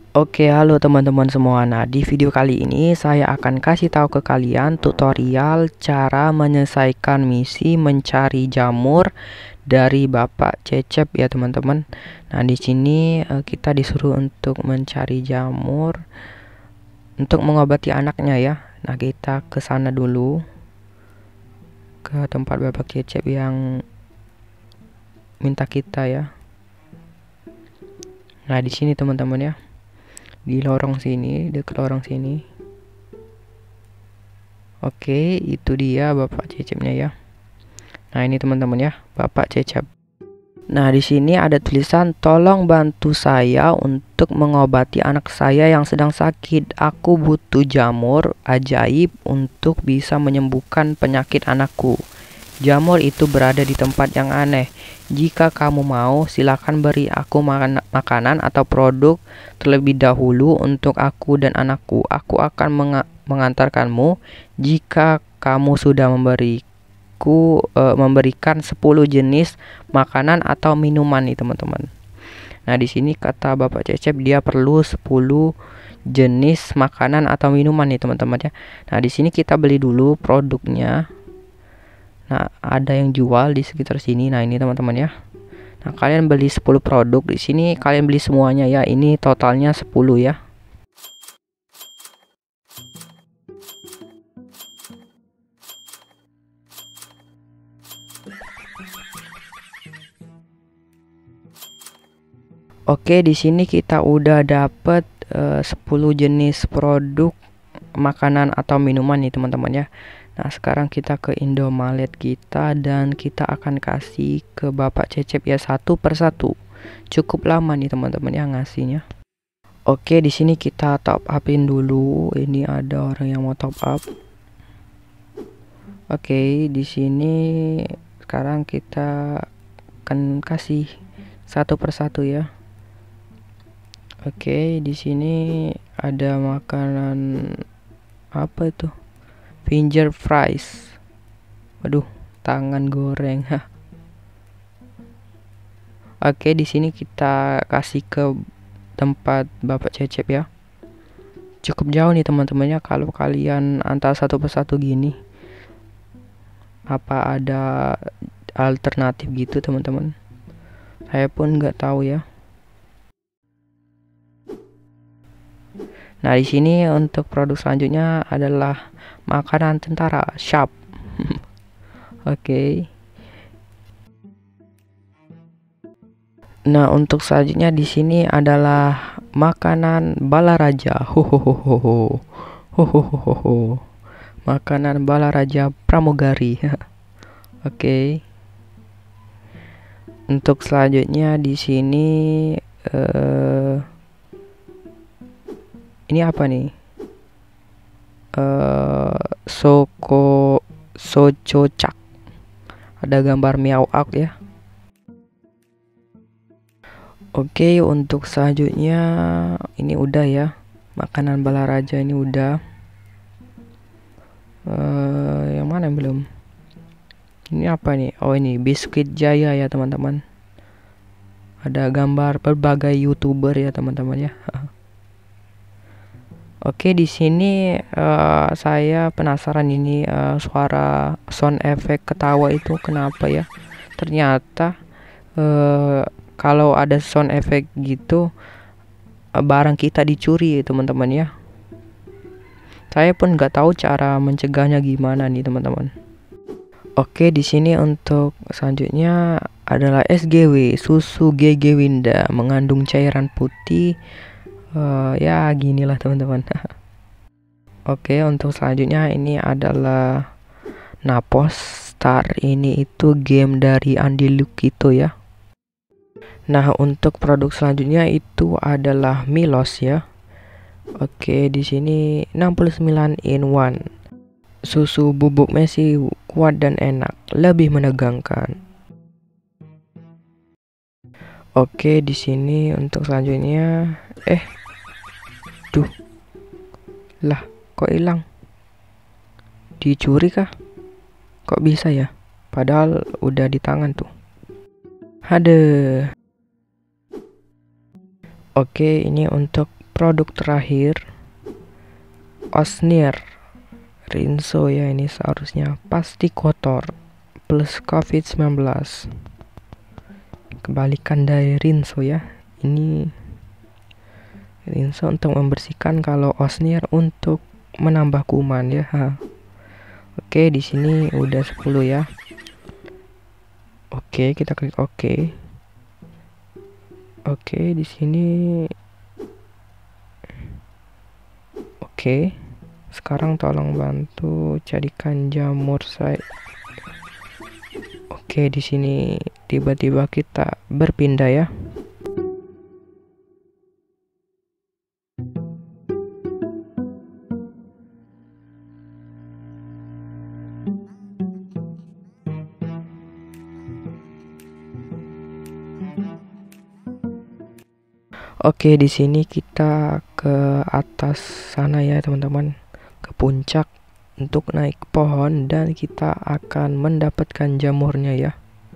Oke, halo teman-teman semua. Nah, di video kali ini saya akan kasih tahu ke kalian tutorial cara menyelesaikan misi mencari jamur dari Bapak Cecep ya, teman-teman. Nah, di sini kita disuruh untuk mencari jamur untuk mengobati anaknya ya. Nah, kita ke sana dulu ke tempat Bapak Cecep yang minta kita ya. Nah, di sini teman-teman ya. Di lorong sini, dekat lorong sini. Oke, itu dia Bapak Cecepnya ya. Nah, ini teman-teman ya, Bapak Cecep. Nah, di sini ada tulisan tolong bantu saya untuk mengobati anak saya yang sedang sakit. Aku butuh jamur ajaib untuk bisa menyembuhkan penyakit anakku. Jamur itu berada di tempat yang aneh. Jika kamu mau, silakan beri aku makanan atau produk terlebih dahulu untuk aku dan anakku. Aku akan mengantarkanmu jika kamu sudah memberikan 10 jenis makanan atau minuman nih, teman-teman. Nah, di sini kata Bapak Cecep dia perlu 10 jenis makanan atau minuman nih, teman-teman ya. Nah, di sini kita beli dulu produknya. Nah, ada yang jual di sekitar sini. Nah, ini teman-teman ya. Nah, kalian beli 10 produk. Di sini kalian beli semuanya ya. Ini totalnya 10 ya. Oke, di sini kita udah dapet 10 jenis produk makanan atau minuman nih, teman-teman ya. Nah, sekarang kita ke Indomaret kita dan kita akan kasih ke Bapak Cecep ya, satu persatu. Cukup lama nih teman-teman ya ngasihnya. Oke, di sini kita top upin dulu. Ini ada orang yang mau top up. Oke, di sini sekarang kita akan kasih satu persatu ya. Oke, di sini ada makanan apa itu? Finger fries. Waduh, tangan goreng. Oke, di sini kita kasih ke tempat Bapak Cecep ya. Cukup jauh nih teman-temannya kalau kalian antar satu persatu gini. Apa ada alternatif gitu, teman-teman? Saya pun nggak tahu ya. Nah, di sini untuk produk selanjutnya adalah makanan tentara, Sharp. Oke. Nah, untuk selanjutnya di sini adalah makanan Balaraja. Hohohoho. Hohohoho. Makanan Balaraja Pramugari. Oke. Untuk selanjutnya di sini ini apa nih? Sococak. Ada gambar miauak ya. Oke, untuk selanjutnya ini udah ya. Makanan Balaraja ini udah. Yang mana yang belum? Ini apa nih? Oh, ini biskuit Jaya ya, teman-teman. Ada gambar berbagai YouTuber ya, teman-teman ya. Oke, di sini saya penasaran ini suara sound effect ketawa itu kenapa ya? Ternyata kalau ada sound effect gitu barang kita dicuri, teman-teman ya. Saya pun nggak tahu cara mencegahnya gimana nih, teman-teman. Oke, di sini untuk selanjutnya adalah SGW, susu GG Winda, mengandung cairan putih. Ya ginilah teman-teman. Oke, untuk selanjutnya ini adalah Napos Star. Ini itu game dari Andy Lukito ya. Nah, untuk produk selanjutnya itu adalah Milos ya. Oke, di sini 69 in 1. Susu bubuk Messi kuat dan enak, lebih menegangkan. Oke, di sini untuk selanjutnya duh. Lah, kok hilang? Dicuri kah? Kok bisa ya? Padahal udah di tangan tuh. Ada. Oke, ini untuk produk terakhir Osnir Rinso ya, ini seharusnya pasti kotor plus COVID-19. Kebalikan dari Rinso ya. Ini Rinso untuk membersihkan, kalau Osnir untuk menambah kuman ya. Oke, di sini udah 10 ya. Oke, kita klik oke. Oke, di sini oke. Sekarang tolong bantu jadikan jamur saya. Oke, di sini tiba-tiba kita berpindah ya. Oke, di sini kita ke atas sana ya teman-teman, ke puncak untuk naik pohon dan kita akan mendapatkan jamurnya ya.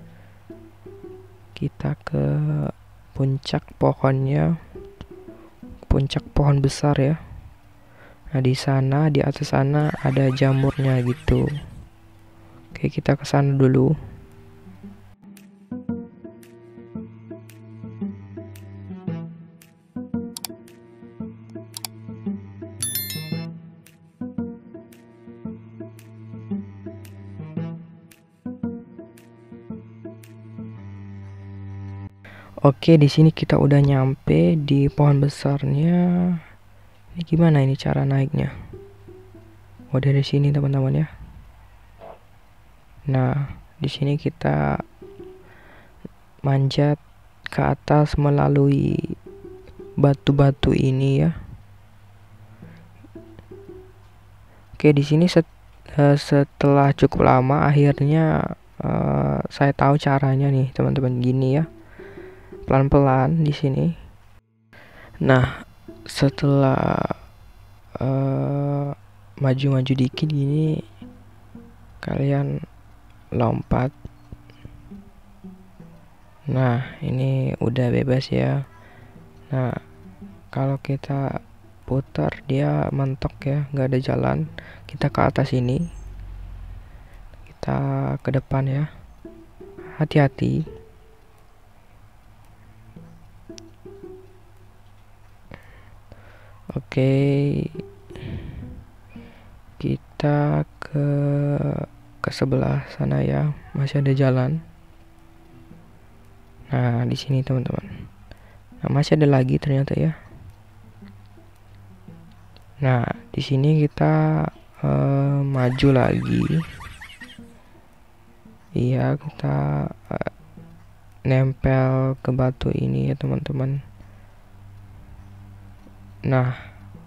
Kita ke puncak pohonnya, puncak pohon besar ya. Nah, di sana, di atas sana ada jamurnya gitu. Oke, kita ke sana dulu. Oke, di sini kita udah nyampe di pohon besarnya. Ini gimana ini cara naiknya? Oh, dari sini teman-teman ya. Nah, di sini kita manjat ke atas melalui batu-batu ini ya. Oke, di sini setelah cukup lama akhirnya saya tahu caranya nih teman-teman, gini ya. Pelan-pelan di sini. Nah, setelah maju-maju dikit gini, kalian lompat. Nah, ini udah bebas ya. Nah, kalau kita putar dia mentok ya, nggak ada jalan. Kita ke atas ini, kita ke depan ya, hati-hati. Oke, kita ke sebelah sana ya, masih ada jalan. Nah, di sini teman-teman. Nah, masih ada lagi ternyata ya. Nah, di sini kita maju lagi. Iya, kita nempel ke batu ini ya teman-teman. Nah,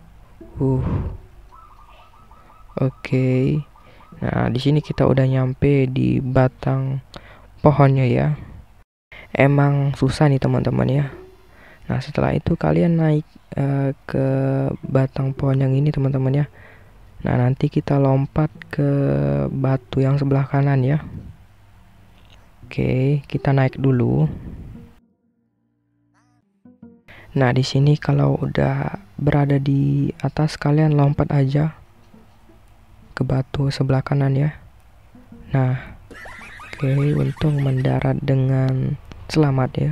oke. Nah, di sini kita udah nyampe di batang pohonnya ya. Emang susah nih teman-teman ya. Nah, setelah itu kalian naik ke batang pohon yang ini teman-teman ya. Nah, nanti kita lompat ke batu yang sebelah kanan ya. Oke, kita naik dulu. Nah, di sini kalau udah berada di atas, kalian lompat aja ke batu sebelah kanan ya. Nah, oke, untung mendarat dengan selamat ya.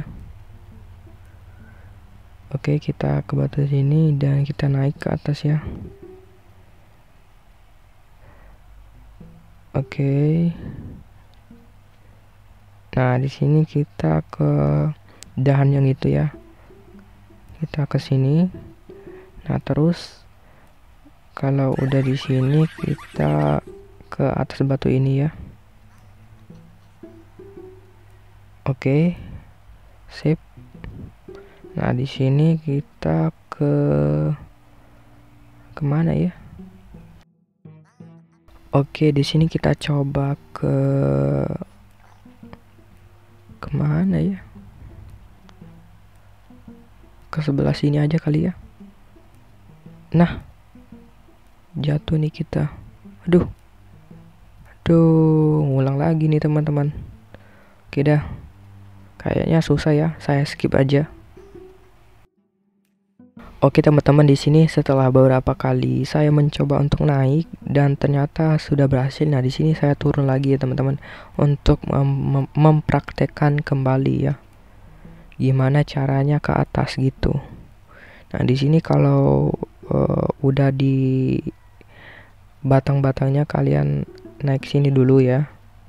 Oke, kita ke batu sini dan kita naik ke atas ya. Oke. Nah, di sini kita ke dahan yang itu ya. Kita ke sini. Nah, terus kalau udah di sini kita ke atas batu ini ya. Oke. Sip. Nah, di sini kita kemana ya? Oke, di sini kita coba kemana ya? Ke sebelah sini aja kali ya. Nah, jatuh nih kita. Aduh, ngulang lagi nih teman-teman. Oke dah, kayaknya susah ya, saya skip aja. Oke teman-teman, di sini setelah beberapa kali saya mencoba untuk naik dan ternyata sudah berhasil. Nah, di sini saya turun lagi ya teman-teman untuk mempraktekkan kembali ya gimana caranya ke atas gitu. Nah, di sini kalau udah di batang-batangnya kalian naik sini dulu ya.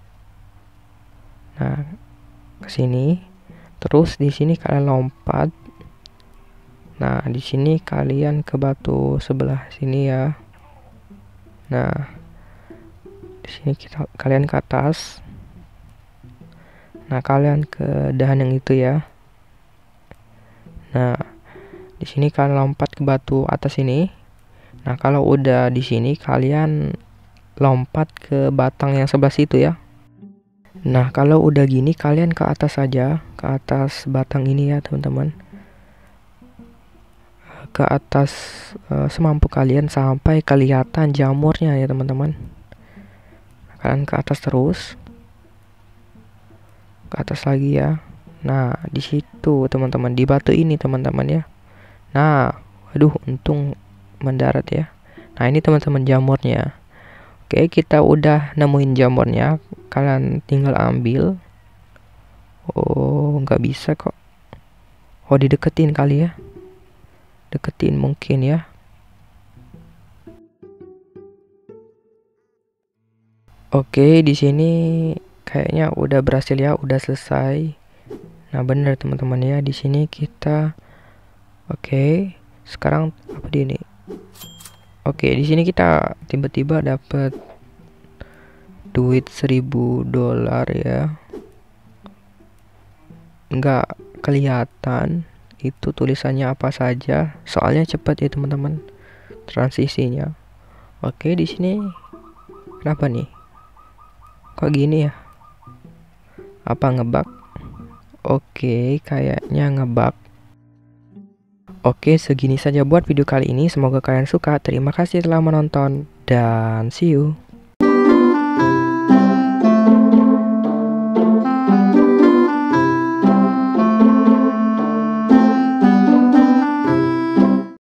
Nah, ke sini. Terus di sini kalian lompat. Nah, di sini kalian ke batu sebelah sini ya. Nah, di sini kalian ke atas. Nah, kalian ke dahan yang itu ya. Nah, di sini kalian lompat ke batu atas ini. Nah, kalau udah di sini kalian lompat ke batang yang sebelah situ ya. Nah, kalau udah gini kalian ke atas saja, ke atas batang ini ya, teman-teman. Ke atas semampu kalian sampai kelihatan jamurnya ya, teman-teman. Kalian ke atas terus. Ke atas lagi ya. Nah, di situ teman-teman, di batu ini teman-teman ya. Nah, aduh, untung mendarat ya. Nah, ini teman-teman jamurnya. Oke, kita udah nemuin jamurnya. Kalian tinggal ambil. Oh, nggak bisa kok. Oh, dideketin kali ya. Deketin mungkin ya. Oke, di sini kayaknya udah berhasil ya, udah selesai. Nah, bener teman-teman ya, di sini kita oke, sekarang apa di ini? Oke, di sini kita tiba-tiba dapat duit $1.000 ya. Nggak kelihatan itu tulisannya apa saja, soalnya cepat ya teman-teman transisinya. Oke, di sini kenapa nih? Kok gini ya? Apa ngebug? Oke, kayaknya ngebug. Oke, segini saja buat video kali ini. Semoga kalian suka. Terima kasih telah menonton dan see you.